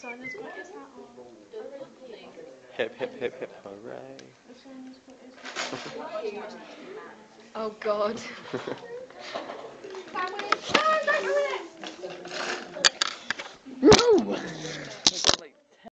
Sonya's got his hat on. Hip, hip, hip, hip, hooray. Sonya's got his hat on. Oh God.